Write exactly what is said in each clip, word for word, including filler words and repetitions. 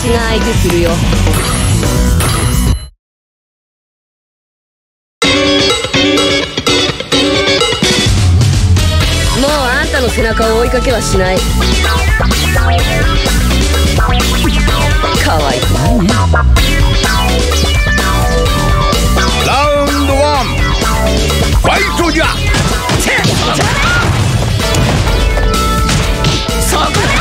私が相手するよ。もうあんたの背中を追いかけはしない。かわいくないね。 ラウンドワン、ファイトじゃ。 そこだ。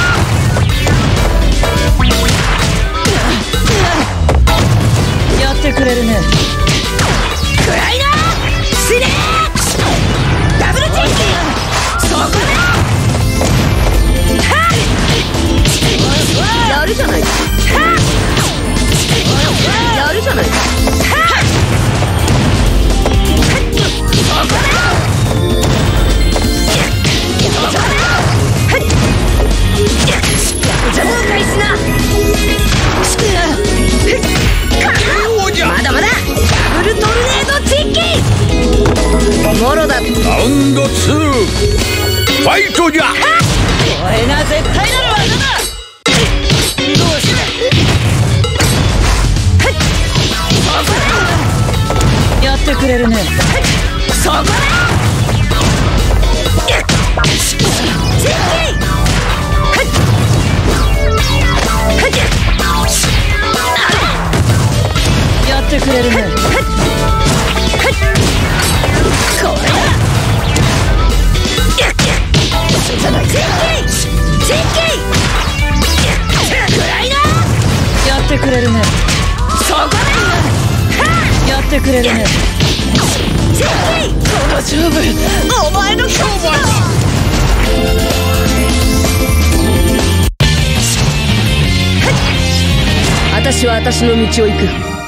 やってくれるね。暗いな。死ね。ダブルチェンジ。そこだ。やるじゃないか。やるじゃないか。そこだ。まだまだ。ダブルトルネードチッキもろだ。ラウンドツー、ファイトじゃ。 これが絶対なる技だ。どうしてやってくれるね。そこだ。チッキやってくれるね。これだ。じゃない。チッキチッキ暗いな。やってくれるね。そこだ。やってくれるね。チッキこの勝負お前の勝負だ。私は私の道を行く。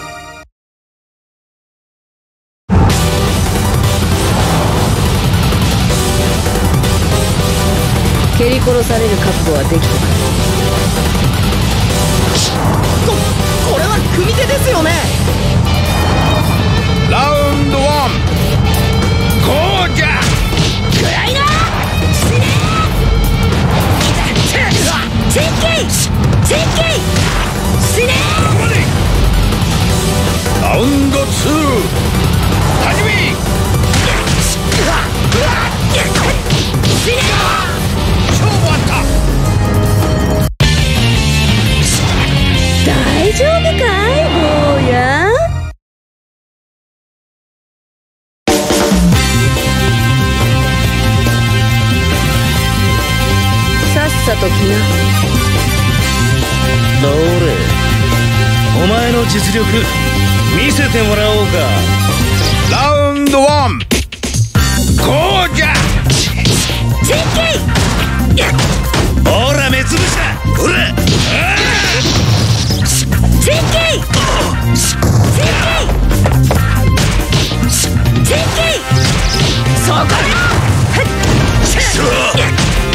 蹴り殺される覚悟はできた。こ、これは組手ですよね。 ラウンドワン、ゴーじゃ。 暗いな。死ね。チッキチッキ死ね。 ラウンドツー、始め。 死ね。 勝負あった。 大丈夫かい坊や。さっさと来な。 どれ、お前の実力見せてもらおうか。 ラウンドワン、ゴーじゃ。 チッキほら目つぶしだ。ほらチッキチッキチッキそこだ。チッキ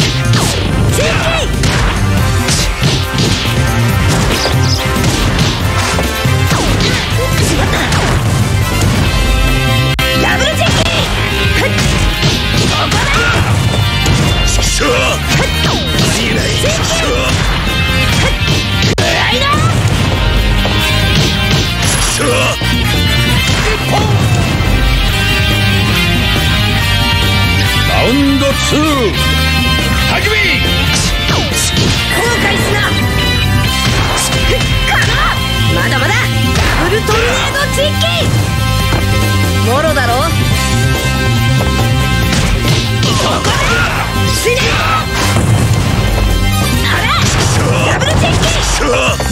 ダブルチェッキそこだ。 ちくしょう見えない。ちくしょう暗いな。 ちくしょう一本。ラウンドツー、始め。 後悔すな。まだまだ。ダブルトルネードチッキもろだろ。そこだ。死ね。あらダブルチェッキチ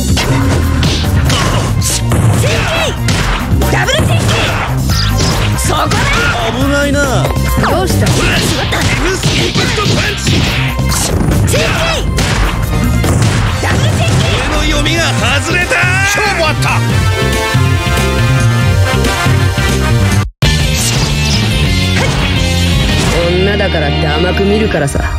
ェッキダブルチェッキそこだ。 危ないな。 どうした。しまった。 エグスインパクトパンチ。 チェッキダブルチェッキ俺の読みが外れた。 勝負あった。 女だからって甘く見るからさ。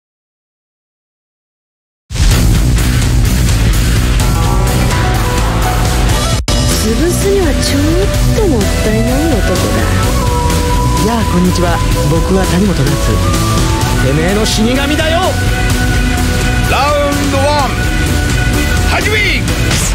潰すにはちょっともったいない男だ。 やあこんにちは、僕は谷本夏。てめえの死神だよ。 ラウンドワン、始め。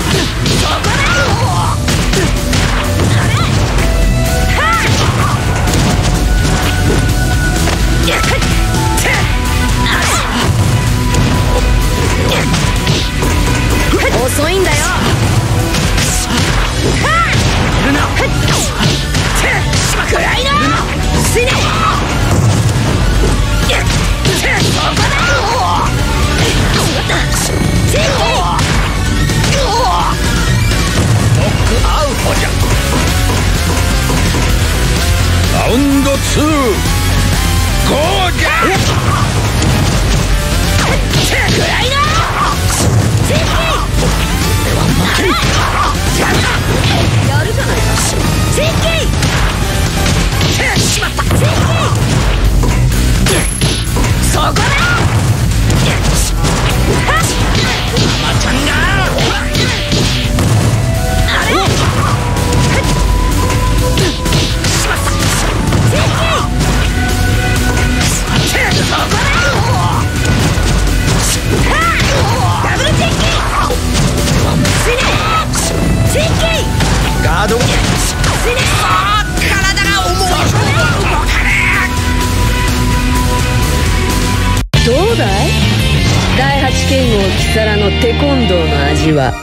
更のテコンドーの味は。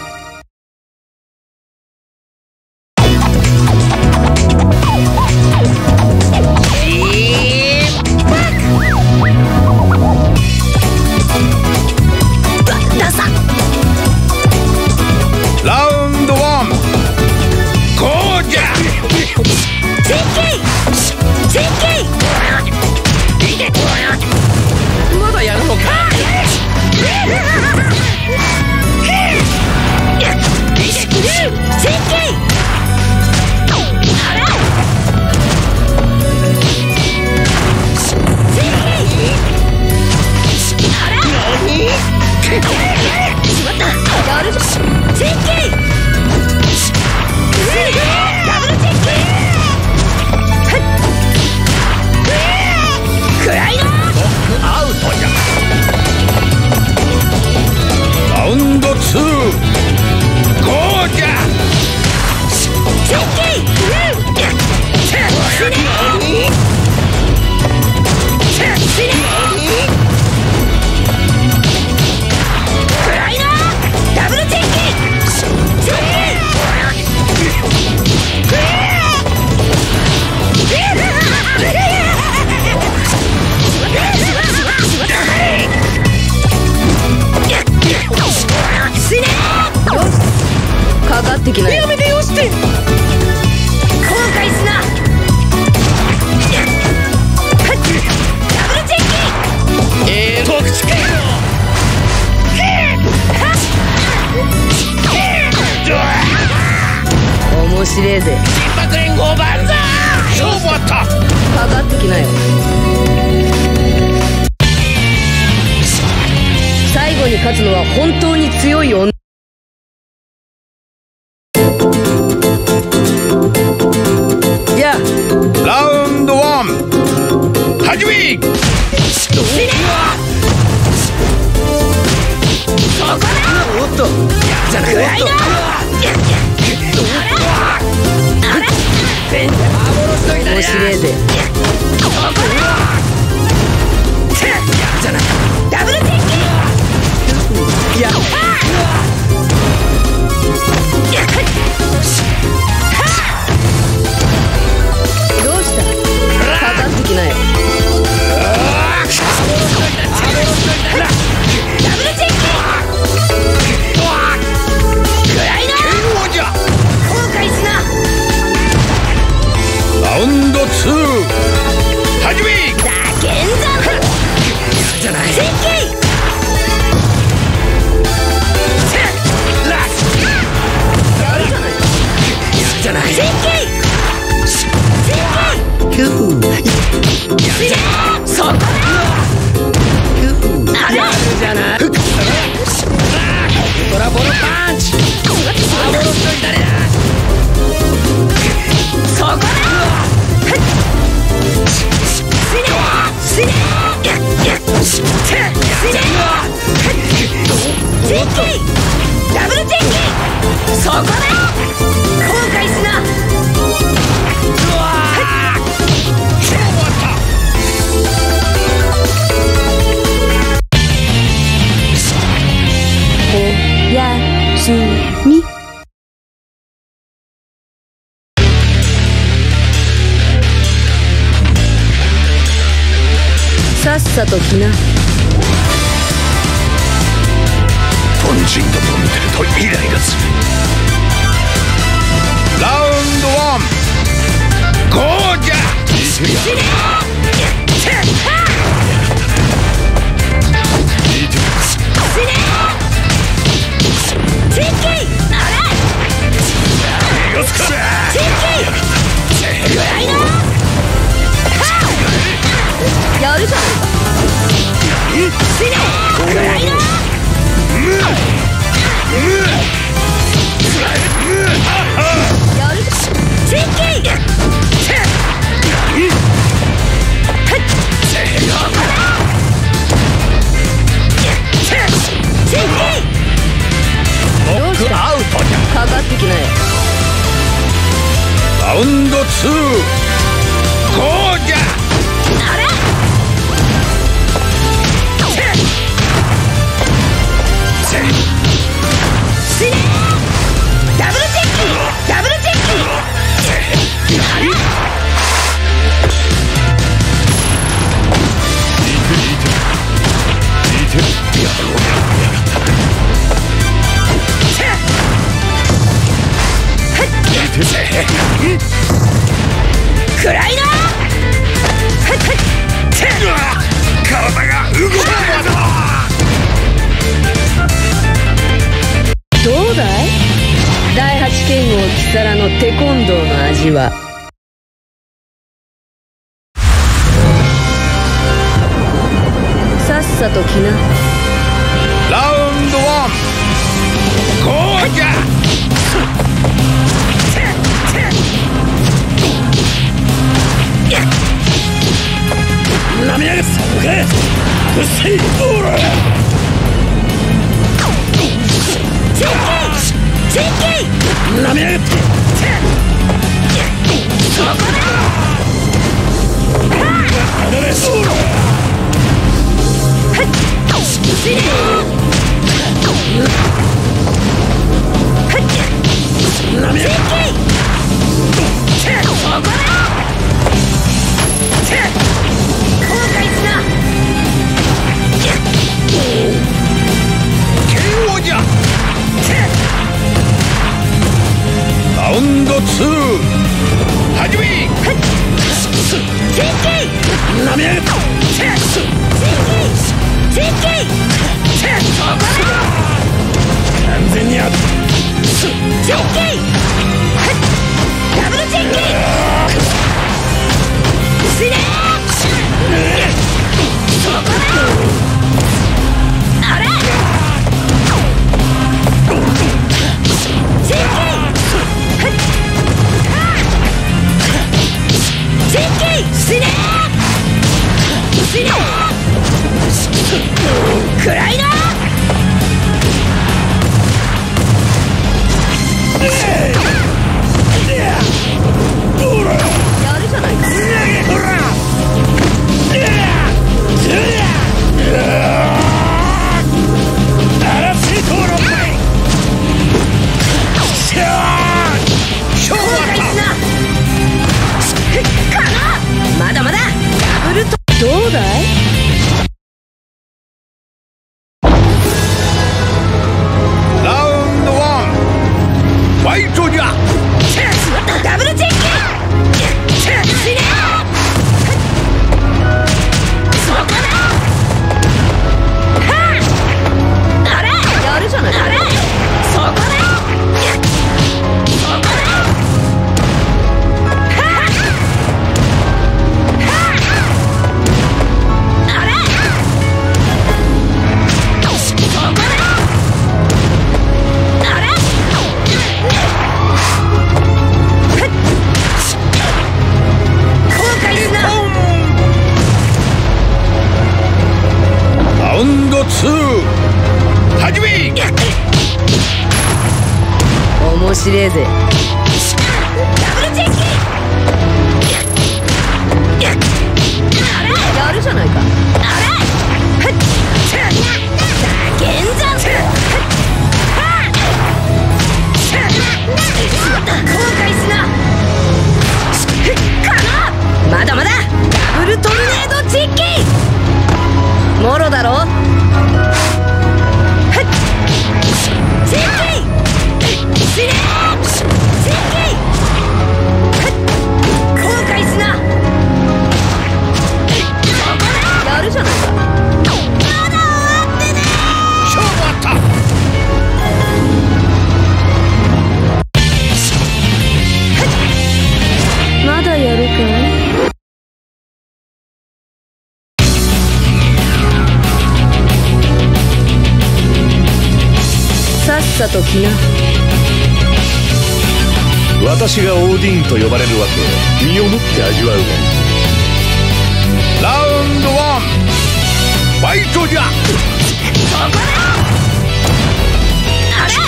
ラウンドワン、ゴージャまだやるのか。アウトじゃ。ラウンドツー、ゴージャかかってきなよ。 やめてよして。後悔すな。ダブルチェック。 ええー、特殊かよ。 面白えぜ。 金箔連合万歳。勝負あった。 かかってきなよ。最後に勝つのは本当に強い女。じゃあラウンドワン、始め。 おっとじゃなくて。 面白えぜ。 ダブルチェック。 いやどうしたかかってきなよ。 ダブルチェック。暗いな。後悔すな。 ラウンドツー、始め。 だけんぞ。 じゃない。 チェック。 じゃない。 チェック。そこだ。あらじゃない。トラボロパンチ。幻の左だ。 そこだ。死ね。死ね。チェック。ダブルチェック。そこだ。後悔すな。 おやすみ。さっさと来な。 本人どもを見てるとイライラする。ラウンドワン、ゴージャやるじゃないか。やるじゃん。どうしたアウトじゃ。 かかってきなよ。 ラウンドツー、ゴージャ暗いな。 体が動くまだ。 どうだい第八剣豪キサラのテコンドーの味は。さっさと来な。 ラウンドワン、ゴーじゃ。なめやがったのか。うっせい。おらチェキチェキなめやがって。 そこだ。 離れそうだ。 死ね。 なめやがって。 そこだ。後悔すな。 ケーオーじゃ。ラウンドツー、始め。 チェキなめやがった。 チェキチェキそこだ。 完全にあっチェキダブルチェキ死ね。そこだ。あれチェキチェキ死ね。死ね。暗いな。やるじゃないか。まだまだダブルと。どうだいラウンドワン、ファイトじゃ。 ダブルチェック死ね。そこだ。はああれやるじゃない。あれそこだ。そこだ。はあはああれそこだ。あれラウンドツー、始め。 面白えぜ。ダブルチェッキあれやるじゃないか。あれ叫んじゃん。後悔すな。かな。まだまだダブルトルネードチェッキもろだろ。チェッキ死ね。チェッキ後悔すな。やるじゃないか。まだ終わってね。 勝負あった。 まだやるかい。さっさと来な。 私がオーディンと呼ばれるわけを身をもって味わうがいい。 ラウンドワン、ファイトじゃ。 そこだ。あれ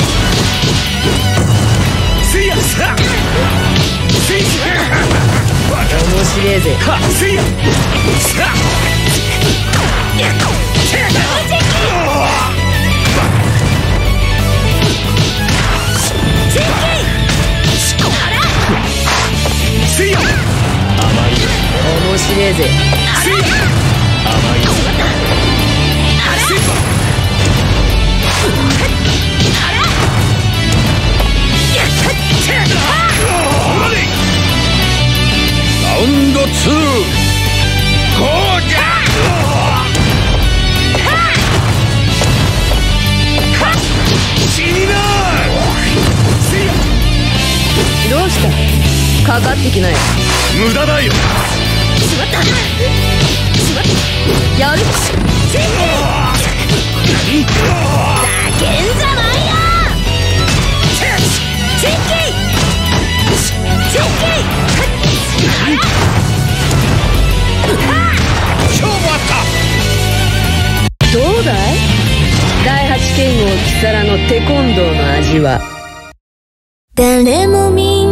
せいやさ。せいや。 面白えぜ。 はせいや。さ。 ダブルチェッキチェッキあれせいや。 甘いよ。 面白えぜ。あれ甘いよ。 あれあれかかってきなよ。 無駄だよ。 しまったしまったやるせんけいざけんじゃないよ。せんけいせんけい勝負あった。 どうだいだいはち剣豪キサラのテコンドーの味は。 誰も見